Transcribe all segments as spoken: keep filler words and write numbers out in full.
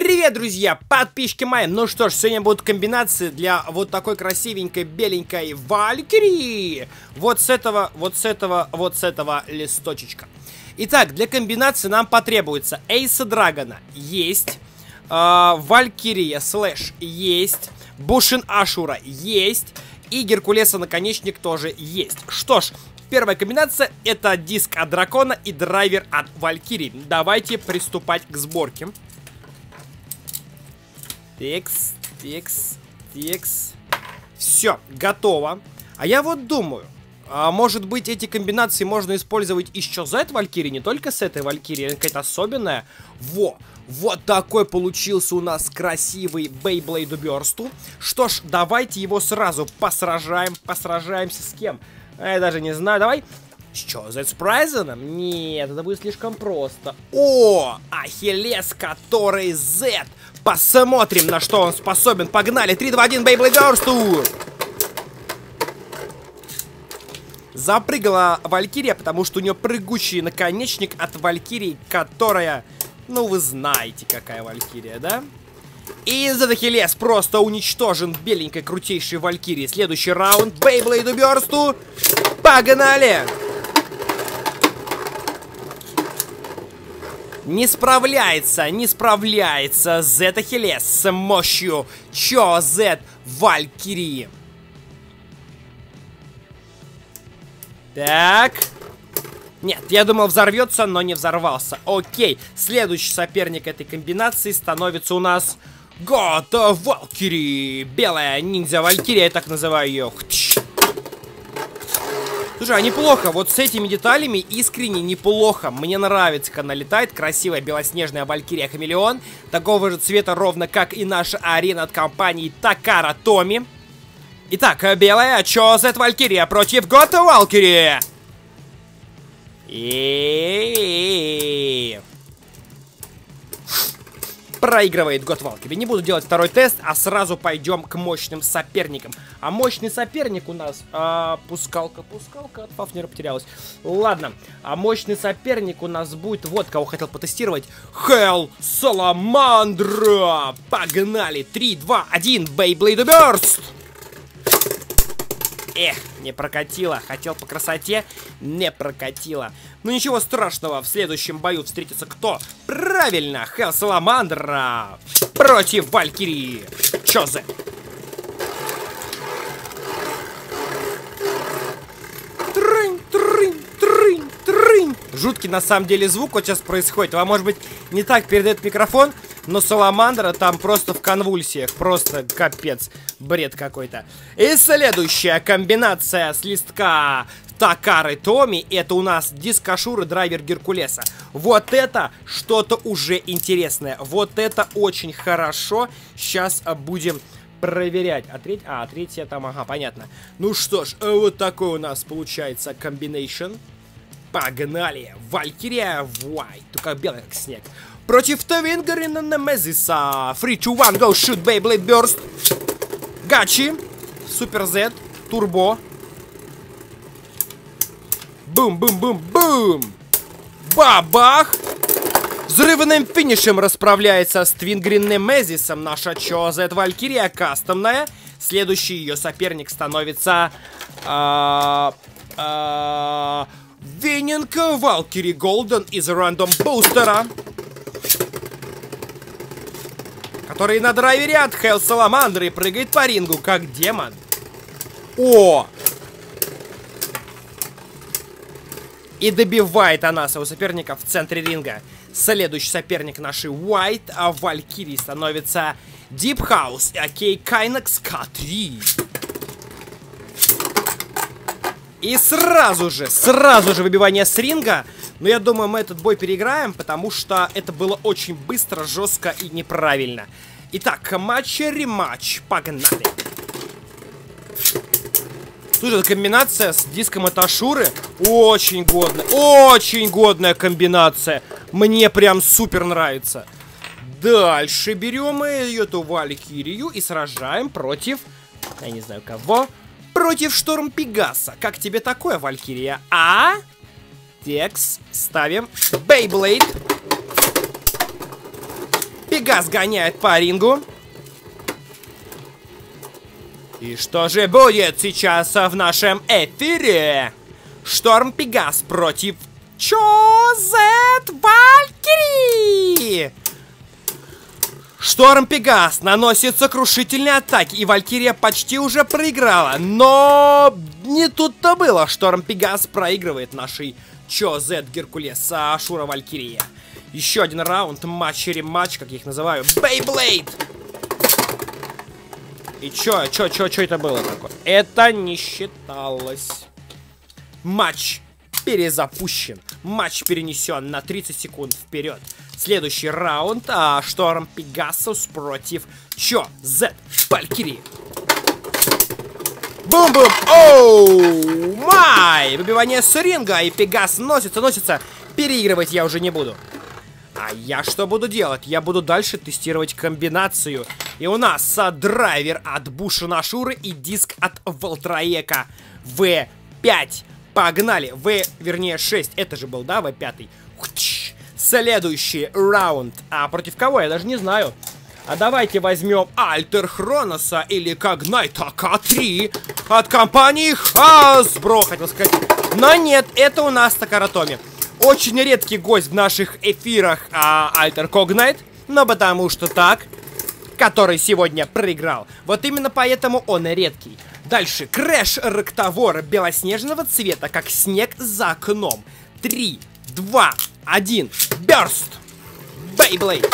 Привет, друзья, подписчики мои. Ну что ж, сегодня будут комбинации для вот такой красивенькой беленькой Валькирии. Вот с этого, вот с этого, вот с этого листочечка. Итак, для комбинации нам потребуется Эйса Драгона есть, э, Валькирия слэш есть, Бушин Ашура есть и Геркулеса наконечник тоже есть. Что ж, первая комбинация — это диск от дракона и драйвер от Валькирии. Давайте приступать к сборке. Текс, текс, текс. Все, готово. А я вот думаю, а может быть эти комбинации можно использовать еще за этой Валькирии, не только с этой Валькирии, какая-то особенная. Во, вот такой получился у нас красивый Beyblade Burst. Что ж, давайте его сразу посражаем, посражаемся с кем? Я даже не знаю, давай. Что, Z с Прайзеном? Нет, это будет слишком просто. О, Ахиллес, который Z. Посмотрим, на что он способен. Погнали, три, два, один, Beyblade Burst. Запрыгала Валькирия, потому что у нее прыгучий наконечник от Валькирии, которая... Ну, вы знаете, какая Валькирия, да? И Z Ахиллес просто уничтожен беленькой крутейшей Валькирией. Следующий раунд Beyblade Burst. Погнали! Не справляется, не справляется Z Ахиллес с мощью Чо Z Валькирии. Так. Нет, я думал взорвется, но не взорвался. Окей, следующий соперник этой комбинации становится у нас God Valkyrie. Белая ниндзя Валькирия, я так называю ее. Слушай, а неплохо, вот с этими деталями искренне неплохо. Мне нравится, как она летает. Красивая белоснежная Валькирия Хамелеон. Такого же цвета, ровно как и наша арена от компании Takara Tomy. Итак, белая Чо Z Валькирия против God Valkyrie. И проигрывает God Valkyrie. Не буду делать второй тест, а сразу пойдем к мощным соперникам. А мощный соперник у нас... А, пускалка, пускалка от Фафнера потерялась. Ладно, а мощный соперник у нас будет... Вот кого хотел потестировать. Hell Salamandra. Погнали. три, два, один. Beyblade Burst. Эх, не прокатило. Хотел по красоте, не прокатило. Ну ничего страшного, в следующем бою встретится кто? Правильно, Hell Salamandra против Валькирии. Чо Z. Трынь, трынь, трынь, трынь. Жуткий на самом деле звук вот сейчас происходит. Вам, может быть, не так передает микрофон, но Саламандра там просто в конвульсиях. Просто капец. Бред какой-то. И следующая комбинация с листка Такары Томи. Это у нас диск Ашуры, драйвер Геркулеса. Вот это что-то уже интересное. Вот это очень хорошо. Сейчас будем проверять. А, треть... а третья там, ага, понятно. Ну что ж, вот такой у нас получается комбинейшн. Погнали. Валькирия White. Только белая, как снег. Против Твингерина Немезиса. три, два, один, go, shoot, Beyblade Burst. Гачи. Супер Z. Турбо. Бум-бум-бум-бум. Бабах. Взрывным финишем расправляется с Твингерин Немезисом наша Чо Z Валькирия кастомная. Следующий ее соперник становится... А, а, Виннинг Валькирии Голден из рандом бустера, который на драйвере от Hell Salamandra прыгает по рингу, как демон. О! И добивает она своего соперника в центре ринга. Следующий соперник нашей White, а Валькирии становится Deep House, окей, Кайнекс К три. И сразу же, сразу же выбивание с ринга. Но я думаю, мы этот бой переиграем, потому что это было очень быстро, жестко и неправильно. Итак, матч-рематч. Погнали. Слушай, эта комбинация с диском от Ашуры очень годная. Очень годная комбинация. Мне прям супер нравится. Дальше берем эту Валькирию и сражаем против... Я не знаю кого. Против Шторм Пегаса. Как тебе такое, Валькирия? А? Текс. Ставим Beyblade. Пегас гоняет по рингу. И что же будет сейчас в нашем эфире? Шторм Пегас против Чозет Валькирии. Шторм Пегас наносит сокрушительные атаки, и Валькирия почти уже проиграла. Но не тут-то было. Шторм Пегас проигрывает нашей Чозет Геркулес Ашура Валькирия. Еще один раунд, матч-рематч, как я их называю. Бейблейд! И чё, чё, чё, чё это было такое? Это не считалось. Матч перезапущен. Матч перенесен на тридцать секунд вперед. Следующий раунд. А, Шторм Пегасус против Чозет Валькирии. Бум-бум! Оу! Май! Выбивание с ринга. И Пегас носится, носится. Переигрывать я уже не буду. А я что буду делать? Я буду дальше тестировать комбинацию. И у нас а, драйвер от Бушина Ашуры и диск от Волтраека. вэ пять. Погнали. В, вернее, шесть. Это же был, да, вэ пять. Следующий раунд. А против кого? Я даже не знаю. А давайте возьмем Альтер Хроноса или Когнайта ка три от компании Hasbro, хотел сказать. Но нет, это у нас Такаратоми. Очень редкий гость в наших эфирах а, Альтер Когнайт, но потому что так, который сегодня проиграл. Вот именно поэтому он и редкий. Дальше. Крэш Рактавор белоснежного цвета, как снег за окном. три, два, один. Бёрст! Бейблейд!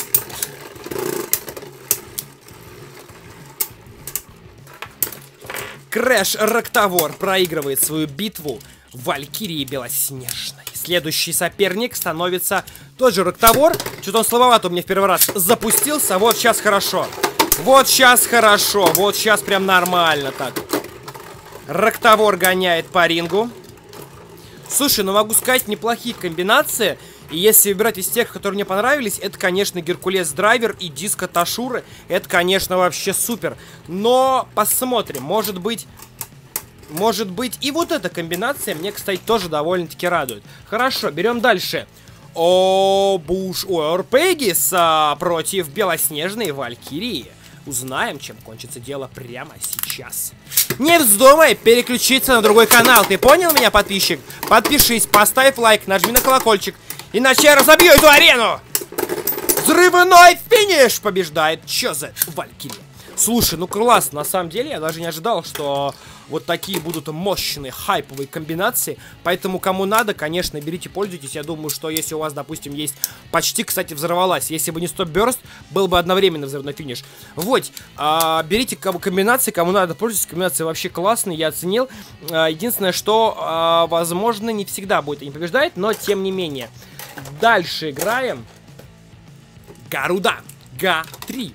Крэш Рактавор проигрывает свою битву Валькирии Белоснежной. Следующий соперник становится тот же Рактавор. Что-то он слабовато у меня в первый раз запустился. Вот сейчас хорошо. Вот сейчас хорошо. Вот сейчас прям нормально так. Рактавор гоняет по рингу. Слушай, ну могу сказать, неплохие комбинации. И если выбирать из тех, которые мне понравились, это, конечно, Геркулес Драйвер и диск от Ашуры. Это, конечно, вообще супер. Но посмотрим. Может быть... Может быть, и вот эта комбинация мне, кстати, тоже довольно-таки радует. Хорошо, берем дальше. О, Буш Уэр Пегис а, против Белоснежной Валькирии. Узнаем, чем кончится дело прямо сейчас. Не вздумай переключиться на другой канал. Ты понял меня, подписчик? Подпишись, поставь лайк, нажми на колокольчик. Иначе я разобью эту арену. Взрывной финиш! Побеждает Чозет Валькирия. Слушай, ну классно, на самом деле я даже не ожидал, что вот такие будут мощные, хайповые комбинации. Поэтому кому надо, конечно, берите, пользуйтесь. Я думаю, что если у вас, допустим, есть... Почти, кстати, взорвалась. Если бы не стоп бёрст, был бы одновременно взрывной финиш. Вот, а, берите комбинации, кому надо, пользуйтесь. Комбинации вообще классные, я оценил. А, единственное, что, а, возможно, не всегда будет и не побеждает, но тем не менее. Дальше играем. Гаруда га три.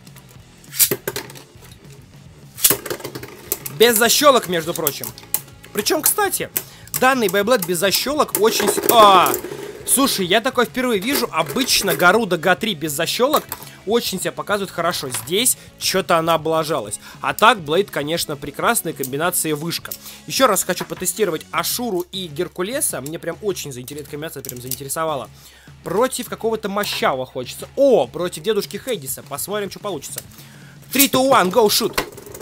Без защелок, между прочим. Причем, кстати, данный Бейблейд без защелок очень... А, слушай, я такой впервые вижу. Обычно Гаруда га три без защелок очень себя показывает хорошо. Здесь что-то она облажалась. А так, Блейд, конечно, прекрасная комбинация вышка. Еще раз хочу потестировать Ашуру и Геркулеса. Мне прям очень заинтересовала, комбинация прям заинтересовала. Против какого-то мощава хочется. О, против дедушки Хейдиса. Посмотрим, что получится. три, два, один, go, shoot.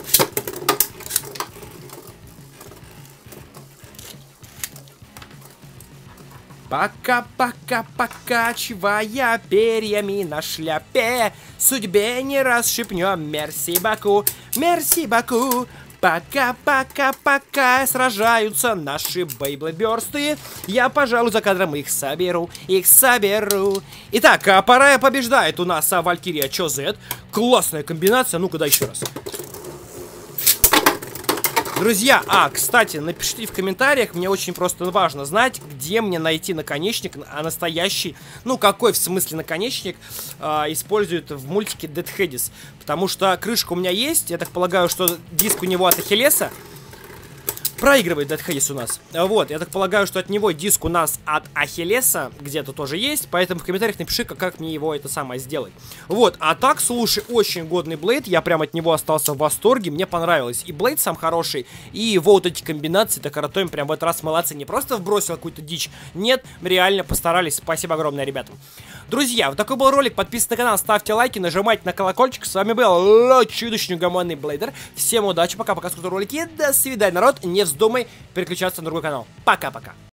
Пока-пока, покачивая перьями на шляпе, судьбе не раз шепнем мерси баку, мерси баку. Пока-пока-пока сражаются наши бейблбёрсты, я, пожалуй, за кадром их соберу, их соберу. Итак, а пора побеждает у нас а, Валькирия Чозет. Классная комбинация, ну-ка да еще раз. Друзья, а, кстати, напишите в комментариях, мне очень просто важно знать, где мне найти наконечник, а настоящий, ну, какой в смысле наконечник а, используют в мультике Dead Hades. Потому что крышка у меня есть, я так полагаю, что диск у него от Ахиллеса. Проигрывает Dead Hades у нас. Вот, я так полагаю, что от него диск у нас от Ахиллеса где-то тоже есть, поэтому в комментариях напиши, как, как мне его это самое сделать. Вот, а так, слушай, очень годный Блейд, я прям от него остался в восторге, мне понравилось. И Блейд сам хороший, и вот эти комбинации, Такаратоми прям в этот раз молодцы, не просто вбросил какую-то дичь, нет, реально постарались, спасибо огромное ребятам. Друзья, вот такой был ролик. Подписывайтесь на канал, ставьте лайки, нажимайте на колокольчик. С вами был чудовищный неугомонный Блейдер. Всем удачи, пока-пока, сколько ролики. До свидания, народ. Не вздумай переключаться на другой канал. Пока-пока.